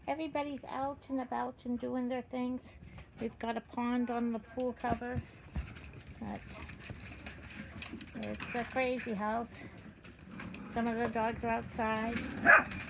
Everybody's out and about and doing their things. We've got a pond on the pool cover. But it's a crazy house. Some of the dogs are outside.